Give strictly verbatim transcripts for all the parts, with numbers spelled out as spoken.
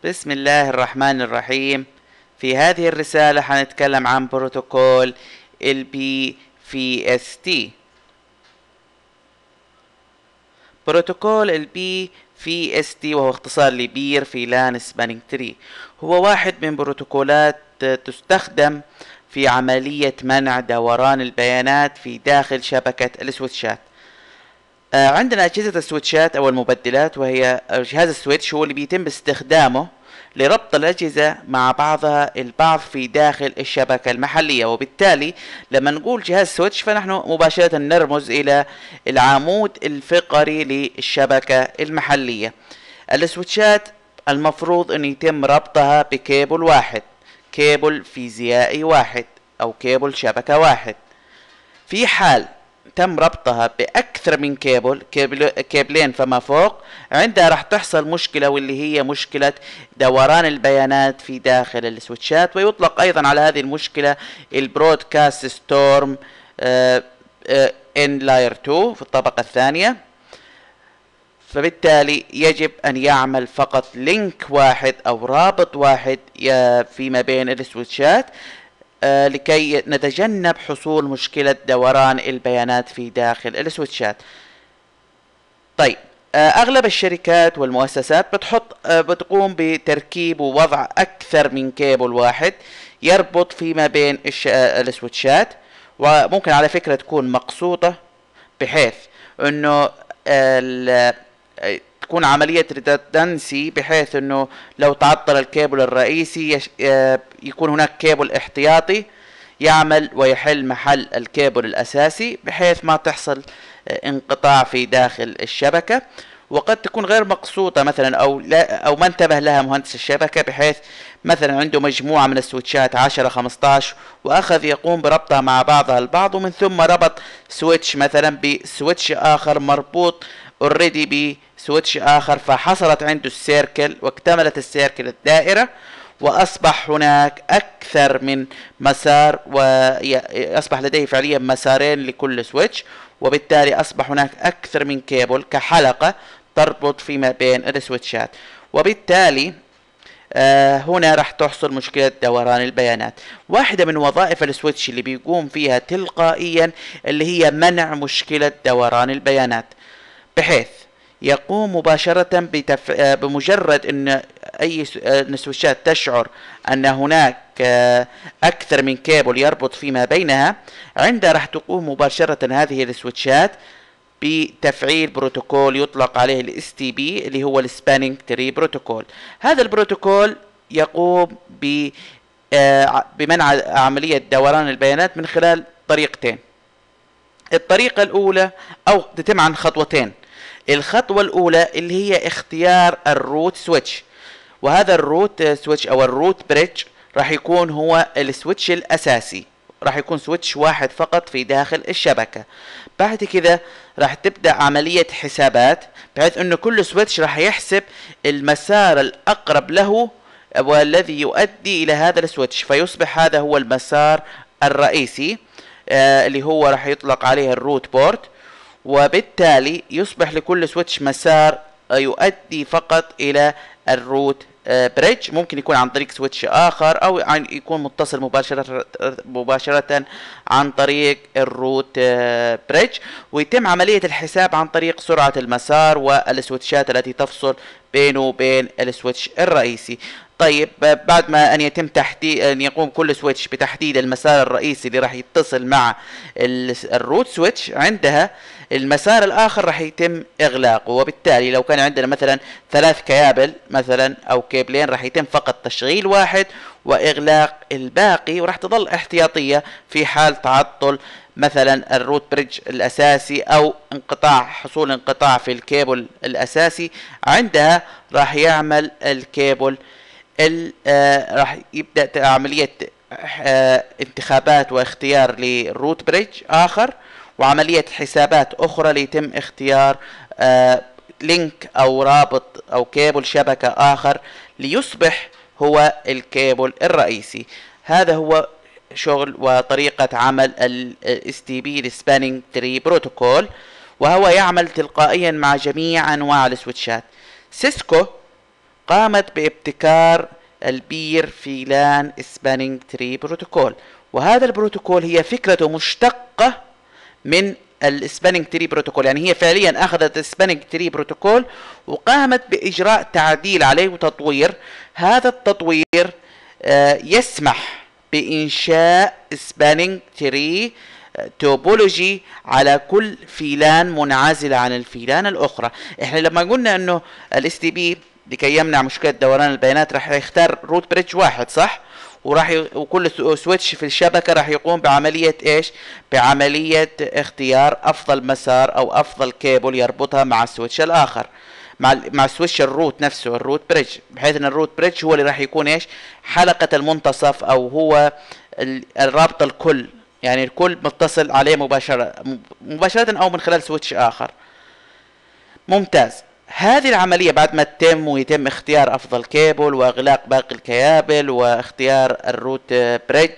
بسم الله الرحمن الرحيم. في هذه الرسالة حنتكلم عن بروتوكول ال بي في إس تي. بروتوكول ال بي في إس تي وهو اختصار لبير في لان سبانينج تري، هو واحد من بروتوكولات تستخدم في عملية منع دوران البيانات في داخل شبكة السويتشات. عندنا أجهزة السويتشات أو المبدلات، وهي جهاز السويتش هو اللي بيتم استخدامه لربط الأجهزة مع بعضها البعض في داخل الشبكة المحلية. وبالتالي لما نقول جهاز سويتش فنحن مباشرة نرمز إلى العمود الفقري للشبكة المحلية. السويتشات المفروض أن يتم ربطها بكيبل واحد، كيبل فيزيائي واحد أو كيبل شبكة واحد. في حال تم ربطها بأكثر من كيبل كيبل كيبلين فما فوق، عندها راح تحصل مشكلة، واللي هي مشكلة دوران البيانات في داخل السويتشات. ويطلق أيضا على هذه المشكلة البرودكاست ستورم ان لاير اثنين في الطبقة الثانية. فبالتالي يجب أن يعمل فقط لينك واحد أو رابط واحد فيما بين السويتشات آه لكي نتجنب حصول مشكلة دوران البيانات في داخل السويتشات. طيب، آه أغلب الشركات والمؤسسات بتحط آه بتقوم بتركيب ووضع أكثر من كيبل واحد يربط فيما بين آه السويتشات، وممكن على فكرة تكون مقصودة بحيث أنه آه تكون عملية ريدندنسي، بحيث انه لو تعطل الكيبل الرئيسي يكون هناك كيبل احتياطي يعمل ويحل محل الكيبل الاساسي، بحيث ما تحصل انقطاع في داخل الشبكة. وقد تكون غير مقصودة مثلا او لا او ما انتبه لها مهندس الشبكة، بحيث مثلا عنده مجموعة من السويتشات عشرة خمسة عشر واخذ يقوم بربطها مع بعضها البعض، ومن ثم ربط سويتش مثلا بسويتش اخر مربوط اوريدي بسويتش اخر، فحصلت عنده السيركل واكتملت السيركل الدائرة، واصبح هناك اكثر من مسار، واصبح لديه فعليا مسارين لكل سويتش، وبالتالي اصبح هناك اكثر من كيبل كحلقة تربط فيما بين السويتشات. وبالتالي آه هنا راح تحصل مشكلة دوران البيانات. واحدة من وظائف السويتش اللي بيقوم فيها تلقائيا اللي هي منع مشكلة دوران البيانات، بحيث يقوم مباشرة بتف... بمجرد ان اي سويتشات تشعر ان هناك اكثر من كيبل يربط فيما بينها، عندها راح تقوم مباشرة هذه السويتشات بتفعيل بروتوكول يطلق عليه ال إس تي بي اللي هو السبانينج تري بروتوكول. هذا البروتوكول يقوم ب بمنع عملية دوران البيانات من خلال طريقتين. الطريقة الأولى أو تتم عن خطوتين. الخطوة الأولى اللي هي اختيار الروت سويتش، وهذا الروت سويتش أو الروت بريدج راح يكون هو السويتش الأساسي، راح يكون سويتش واحد فقط في داخل الشبكة. بعد كده راح تبدأ عملية حسابات، بحيث أنه كل سويتش راح يحسب المسار الأقرب له والذي يؤدي إلى هذا السويتش، فيصبح هذا هو المسار الرئيسي آه اللي هو راح يطلق عليه الروت بورت. وبالتالي يصبح لكل سويتش مسار يؤدي فقط إلى الروت بريدج، ممكن يكون عن طريق سويتش آخر أو يكون متصل مباشرة مباشرة عن طريق الروت بريدج، ويتم عملية الحساب عن طريق سرعة المسار والسويتشات التي تفصل بينه وبين السويتش الرئيسي. طيب، بعد ما ان يتم تحديد ان يقوم كل سويتش بتحديد المسار الرئيسي اللي راح يتصل مع الروت سويتش، عندها المسار الاخر راح يتم اغلاقه. وبالتالي لو كان عندنا مثلا ثلاث كيابل مثلا او كيبلين، راح يتم فقط تشغيل واحد واغلاق الباقي، وراح تظل احتياطية في حال تعطل مثلا الروت بريدج الاساسي او انقطاع حصول انقطاع في الكيبل الاساسي. عندها راح يعمل الكيبل آه راح يبدأ عملية آه انتخابات واختيار للروت بريدج آخر، وعملية حسابات أخرى ليتم اختيار آه لينك أو رابط أو كيبل شبكة آخر ليصبح هو الكيبل الرئيسي. هذا هو شغل وطريقة عمل ال إس تي بي السبانينج تري بروتوكول، وهو يعمل تلقائيا مع جميع أنواع السويتشات. سيسكو قامت بابتكار البير فيلان سبانينج تري بروتوكول، وهذا البروتوكول هي فكرته مشتقة من السبانينج تري بروتوكول، يعني هي فعليا اخذت السبانينج تري بروتوكول وقامت باجراء تعديل عليه وتطوير. هذا التطوير آه يسمح بانشاء سبانينج تري توبولوجي على كل فيلان منعزلة عن الفيلان الاخرى. احنا لما قلنا انه الاس تي بي لكي يمنع مشكلة دوران البيانات راح يختار روت بريدج واحد، صح؟ وراح ي... وكل سويتش في الشبكة راح يقوم بعملية ايش؟ بعملية اختيار افضل مسار او افضل كيبل يربطها مع السويتش الاخر، مع مع سويتش الروت نفسه، الروت بريدج، بحيث ان الروت بريدج هو اللي راح يكون ايش؟ حلقة المنتصف، او هو الرابط الكل، يعني الكل متصل عليه مباشرة مباشرة او من خلال سويتش اخر. ممتاز. هذه العملية بعد ما تتم ويتم اختيار افضل كيبل واغلاق باقي الكيابل واختيار الروت بريدج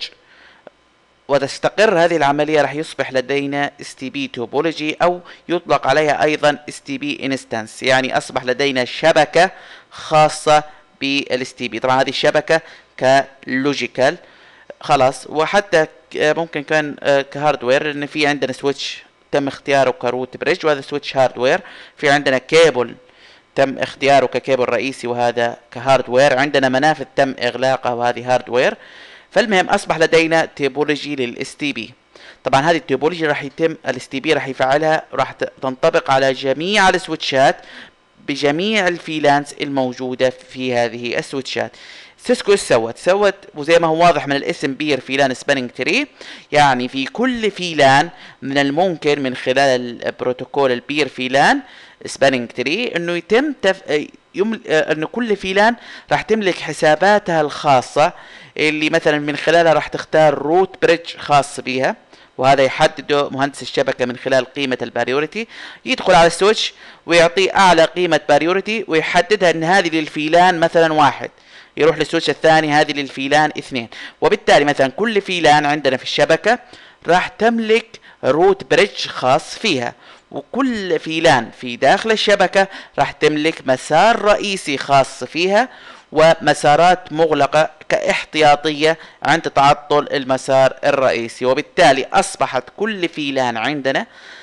وتستقر هذه العملية، راح يصبح لدينا اس تي بي توبولوجي او يطلق عليها ايضا اس تي بي انستانس، يعني اصبح لدينا شبكة خاصة بالاس تي بي. طبعا هذه الشبكة كلوجيكال خلاص، وحتى ممكن كان كهاردوير، ان في عندنا سويتش تم اختياره كروت بريدج وهذا سويتش هاردوير، في عندنا كيبل تم اختياره ككيبل رئيسي وهذا كهاردوير، عندنا منافذ تم اغلاقها وهذه هاردوير. فالمهم اصبح لدينا تيبولوجي للاس تي بي. طبعا هذه التيبولوجي راح يتم الاس تي بي راح يفعلها، راح تنطبق على جميع السويتشات بجميع الفيلانس الموجودة في هذه السويتشات. سيسكو ايش سوت؟ سوت وزي ما هو واضح من الاسم بير فيلان سبانينج تري، يعني في كل فيلان من الممكن من خلال البروتوكول البير فيلان سبانينج تري انه يتم تف... يمل... انه كل فيلان راح تملك حساباتها الخاصة اللي مثلا من خلالها راح تختار روت بريدج خاص بها، وهذا يحدده مهندس الشبكة من خلال قيمة الباريوريتي، يدخل على السويتش ويعطيه اعلى قيمة باريوريتي ويحددها ان هذه للفيلان مثلا واحد، يروح للسويتش الثاني هذه للفيلان اثنين، وبالتالي مثلا كل فيلان عندنا في الشبكة راح تملك روت بريدج خاص فيها، وكل فيلان في داخل الشبكة راح تملك مسار رئيسي خاص فيها ومسارات مغلقة كاحتياطية عند تعطل المسار الرئيسي. وبالتالي أصبحت كل فيلان عندنا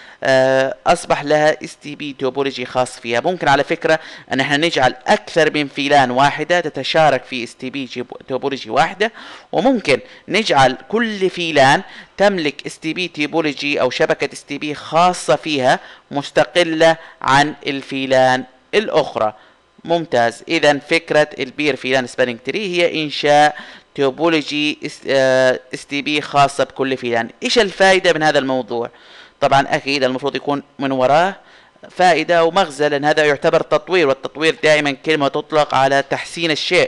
أصبح لها اس تي بي توبولوجي خاص فيها. ممكن على فكرة أن احنا نجعل أكثر من فيلان واحدة تتشارك في اس تي بي توبولوجي واحدة، وممكن نجعل كل فيلان تملك اس تي بي توبولوجي أو شبكة اس تي بي خاصة فيها مستقلة عن الفيلان الأخرى. ممتاز. إذا فكرة البير فيلان سبانينج تري هي إنشاء توبولوجي اس تي بي خاصة بكل فيلان. إيش الفائدة من هذا الموضوع؟ طبعا أكيد المفروض يكون من وراه فائدة ومغزى، لأن هذا يعتبر تطوير، والتطوير دائما كلمة تطلق على تحسين الشيء.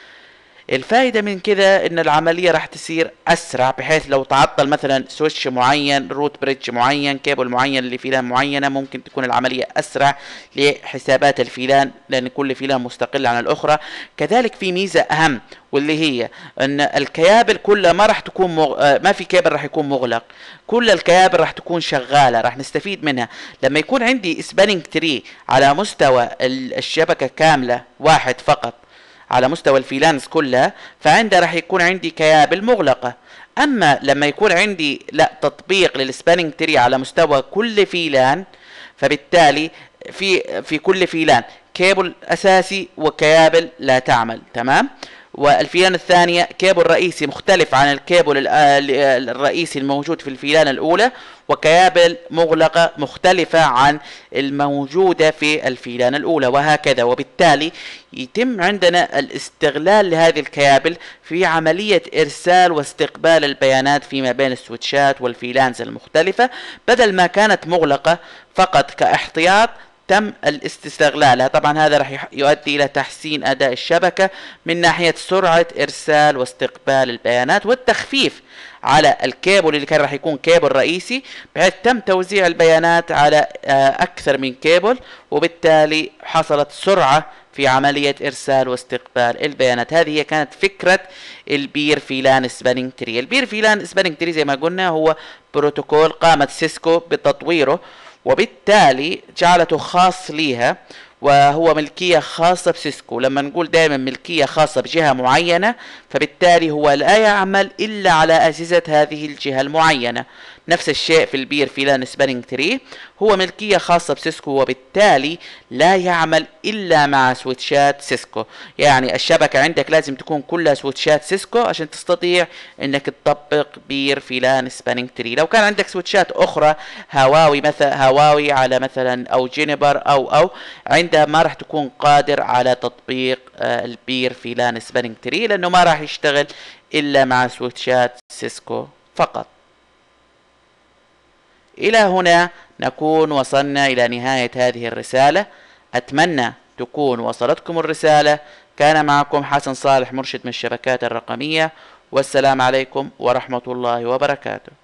الفائدة من كذا ان العملية راح تصير اسرع، بحيث لو تعطل مثلا سويتش معين، روت بريدج معين، كيبل معين لفيلان معينة، ممكن تكون العملية اسرع لحسابات الفيلان لان كل فيلان مستقل عن الاخرى. كذلك في ميزة اهم واللي هي ان الكيابل كلها ما راح تكون مغ... ما في كيبل راح يكون مغلق، كل الكيابل راح تكون شغالة، راح نستفيد منها. لما يكون عندي سبانينج تري على مستوى الشبكة كاملة واحد فقط على مستوى الفيلانس كلها، فعندها راح يكون عندي كيابل مغلقة. اما لما يكون عندي لا تطبيق للسبانينج تري على مستوى كل فيلان، فبالتالي في في كل فيلان كيبل اساسي وكيابل لا تعمل، تمام؟ والفيلان الثانية كيبل رئيسي مختلف عن الكيبل الرئيسي الموجود في الفيلان الأولى، وكيابل مغلقة مختلفة عن الموجودة في الفيلان الأولى، وهكذا. وبالتالي يتم عندنا الاستغلال لهذه الكيابل في عملية إرسال واستقبال البيانات فيما بين السويتشات والفيلانز المختلفة، بدل ما كانت مغلقة فقط كاحتياط تم الاستغلالها. طبعا هذا راح يؤدي الى تحسين اداء الشبكة من ناحية سرعة ارسال واستقبال البيانات والتخفيف على الكيبل اللي كان راح يكون كيبل رئيسي، بحيث تم توزيع البيانات على اكثر من كيبل، وبالتالي حصلت سرعة في عملية ارسال واستقبال البيانات. هذه هي كانت فكرة البير فيلان سبانينج تري. البير فيلان سبانينج تري زي ما قلنا هو بروتوكول قامت سيسكو بتطويره، وبالتالي جعلته خاص ليها، وهو ملكية خاصة بسيسكو. لما نقول دائما ملكية خاصة بجهة معينة، فبالتالي هو لا يعمل إلا على أجهزة هذه الجهة المعينة. نفس الشيء في البير فيلان سبانينج تري، هو ملكية خاصة بسيسكو، وبالتالي لا يعمل إلا مع سويتشات سيسكو. يعني الشبكة عندك لازم تكون كلها سويتشات سيسكو عشان تستطيع انك تطبق بير فيلان سبانينج تري. لو كان عندك سويتشات اخرى هواوي مثلا، هواوي على مثلا او جينيبر او او عندها، ما راح تكون قادر على تطبيق آه البير فيلان سبانينج تري، لانه ما راح يشتغل الا مع سويتشات سيسكو فقط. إلى هنا نكون وصلنا إلى نهاية هذه الرسالة. أتمنى تكون وصلتكم الرسالة. كان معكم حسن صالح، مرشد من الشبكات الرقمية، والسلام عليكم ورحمة الله وبركاته.